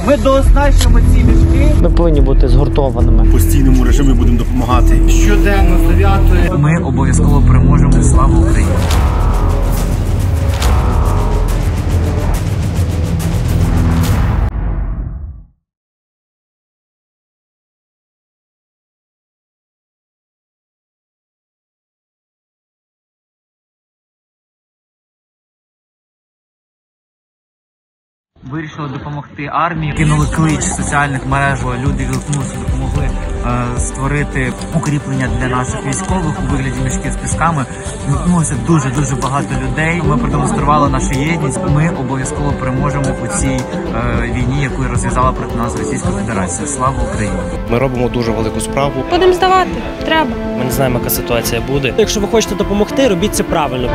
Ми дооснащимо ці мішки. Ми повинні бути згуртованими. В постійному режимі будемо допомагати. Щоденно з 9-ї. Ми обов'язково переможемо. Слава Україні! Вирішили допомогти армії, кинули клич в соціальних мережах, люди відгукнулися, допомогли створити укріплення для наших військових у вигляді мішків з пісками. Відгукнулося дуже багато людей. Ми продемонстрували нашу єдність. Ми обов'язково переможемо у цій війні, яку розв'язала проти нас Російська Федерація. Слава Україні! Ми робимо дуже велику справу. Будемо здавати, треба. Ми не знаємо, яка ситуація буде. Якщо ви хочете допомогти, робіть це правильно.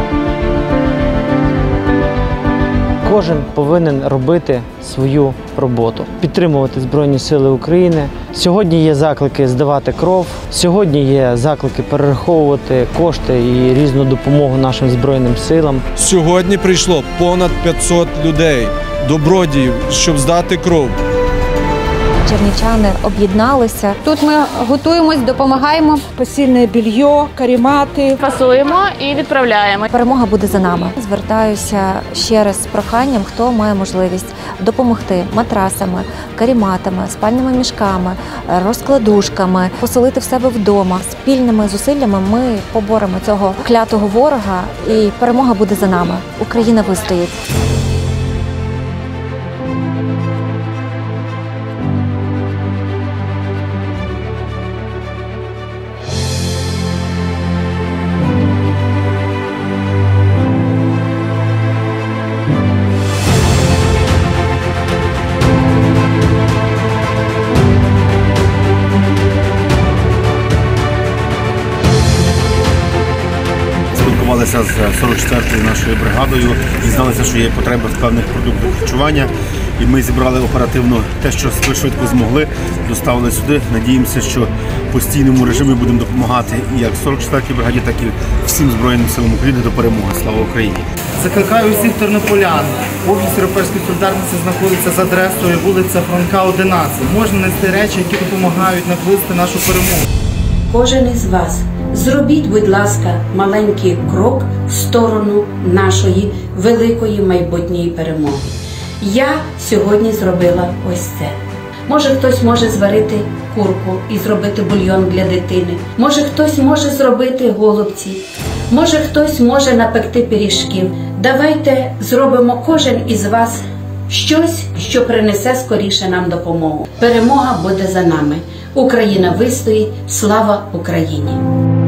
Кожен повинен робити свою роботу, підтримувати Збройні Сили України. Сьогодні є заклики здавати кров, сьогодні є заклики перераховувати кошти і різну допомогу нашим Збройним силам. Сьогодні прийшло понад 500 людей, добродіїв, щоб здати кров. Чернівчани об'єдналися. Тут ми готуємось, допомагаємо. Постільне більйо, карімати. Фасуємо і відправляємо. Перемога буде за нами. Звертаюся ще раз з проханням, хто має можливість допомогти матрасами, каріматами, спальними мішками, розкладушками, поселити в себе вдома. Спільними зусиллями ми поборемо цього клятого ворога і перемога буде за нами. Україна вистоїть. Спілкувалися з 44-ю нашою бригадою, дізналися, що є потреби в певних продуктах харчування. І ми зібрали оперативно те, що швидко змогли, доставили сюди. Надіємося, що в постійному режимі будемо допомагати і як 44-й бригаді, так і всім Збройним силам України до перемоги. Слава Україні! Закликаю усіх тернополян. Офіс Європейської солідарності знаходиться за адресою вулиця Франка, 11. Можна нести речі, які допомагають наблизити нашу перемогу. Кожен із вас зробіть, будь ласка, маленький крок в сторону нашої великої майбутньої перемоги. Я сьогодні зробила ось це. Може, хтось може зварити курку і зробити бульйон для дитини. Може, хтось може зробити голубці. Може, хтось може напекти пиріжків. Давайте зробимо кожен із вас щось, що принесе скоріше нам допомогу. Перемога буде за нами. Україна вистоїть. Слава Україні!